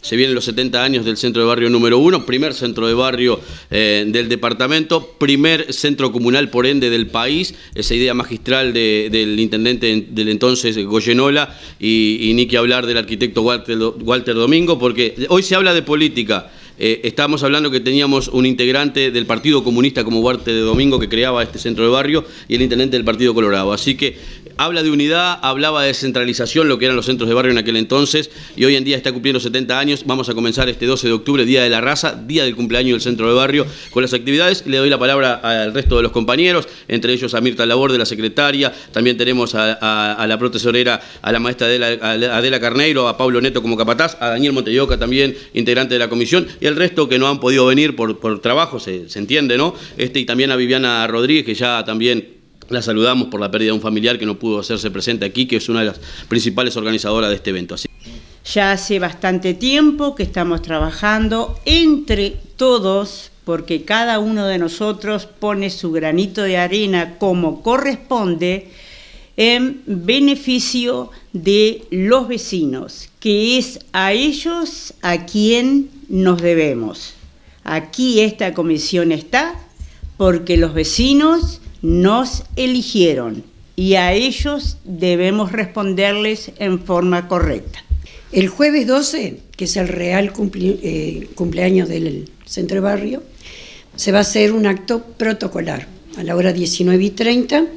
Se vienen los 70 años del centro de barrio número 1, primer centro de barrio del departamento, primer centro comunal por ende del país, esa idea magistral del intendente del entonces Goyenola y ni que hablar del arquitecto Walter Domingo, porque hoy se habla de política. Estábamos hablando que teníamos un integrante del Partido Comunista como Walter Domingo que creaba este centro de barrio y el intendente del Partido Colorado. Así que habla de unidad, hablaba de descentralización, lo que eran los centros de barrio en aquel entonces, y hoy en día está cumpliendo 70 años. Vamos a comenzar este 12 de octubre, Día de la Raza, día del cumpleaños del centro de barrio, con las actividades. Le doy la palabra al resto de los compañeros, entre ellos a Mirta Laborde, la secretaria, también tenemos a la protesorera, a la maestra Adela Carneiro, a Pablo Neto como capataz, a Daniel Montelloca también, integrante de la comisión, y el resto que no han podido venir por trabajo, se entiende, ¿no? Y también a Viviana Rodríguez, que ya también la saludamos por la pérdida de un familiar que no pudo hacerse presente aquí, que es una de las principales organizadoras de este evento. Así. Ya hace bastante tiempo que estamos trabajando entre todos, porque cada uno de nosotros pone su granito de arena como corresponde en beneficio de los vecinos, que es a ellos a quien nos debemos. Aquí esta comisión está porque los vecinos nos eligieron y a ellos debemos responderles en forma correcta. El jueves 12, que es el real cumpleaños del centro de barrio, se va a hacer un acto protocolar a la hora 19:30,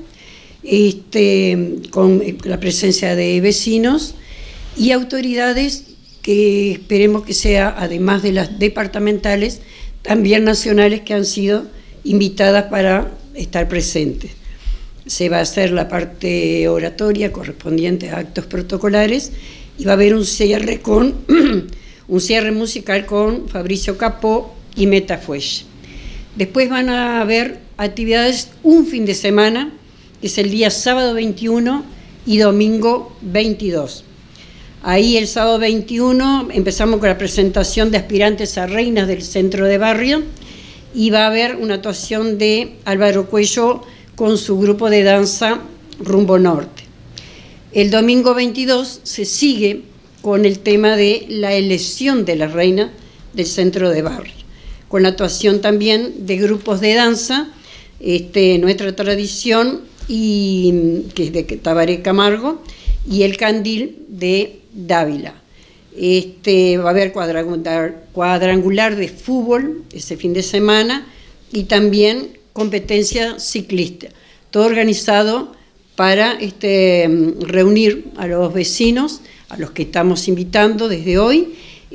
con la presencia de vecinos y autoridades que esperemos que sea, además de las departamentales, también nacionales que han sido invitadas para estar presentes. Se va a hacer la parte oratoria correspondiente a actos protocolares y va a haber un cierre musical con Fabricio Capó y Metafuelle. Después van a haber actividades un fin de semana, que es el día sábado 21 y domingo 22. Ahí el sábado 21 empezamos con la presentación de aspirantes a reinas del centro de barrio y va a haber una actuación de Álvaro Cuello con su grupo de danza Rumbo Norte. El domingo 22 se sigue con el tema de la elección de la reina del centro de barrio, con la actuación también de grupos de danza, nuestra tradición, y que es de Tabaré Camargo, y el Candil de Dávila. Va a haber cuadrangular de fútbol ese fin de semana y también competencia ciclista. Todo organizado para reunir a los vecinos, a los que estamos invitando desde hoy,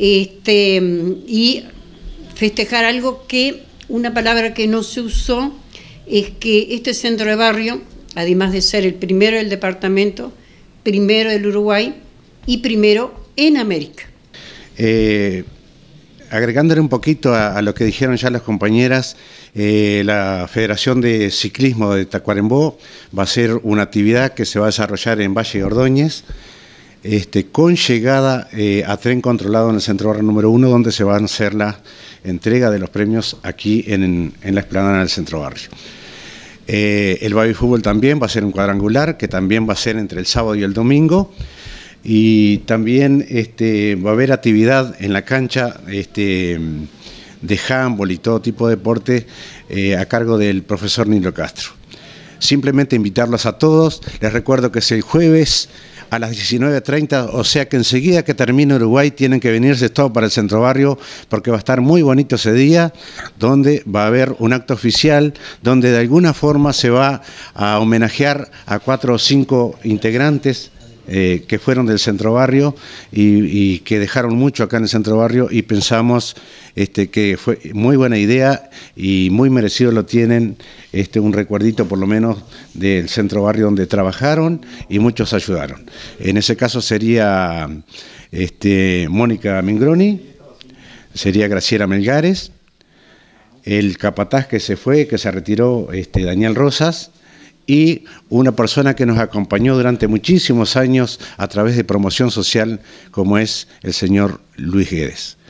y festejar algo que, una palabra que no se usó, es que este centro de barrio, además de ser el primero del departamento, primero del Uruguay y primero en América. Agregándole un poquito a lo que dijeron ya las compañeras, la Federación de Ciclismo de Tacuarembó va a ser una actividad que se va a desarrollar en Valle de Ordóñez, con llegada a tren controlado en el centro barrio número 1, donde se va a hacer la entrega de los premios aquí en la explanada del centro barrio. El baby fútbol también va a ser un cuadrangular, que también va a ser entre el sábado y el domingo. Y también va a haber actividad en la cancha de handball y todo tipo de deporte a cargo del profesor Nilo Castro. Simplemente invitarlos a todos. Les recuerdo que es el jueves a las 19:30, o sea que enseguida que termine Uruguay tienen que venirse todos para el centro barrio, porque va a estar muy bonito ese día, donde va a haber un acto oficial, donde de alguna forma se va a homenajear a 4 o 5 integrantes que fueron del centro barrio y que dejaron mucho acá en el centro barrio, y pensamos que fue muy buena idea y muy merecido lo tienen, un recuerdito por lo menos del centro barrio donde trabajaron y muchos ayudaron. En ese caso sería Mónica Mingroni, sería Graciela Melgares, el capataz que se fue, que se retiró, Daniel Rosas, y una persona que nos acompañó durante muchísimos años a través de promoción social, como es el señor Luis Guedes.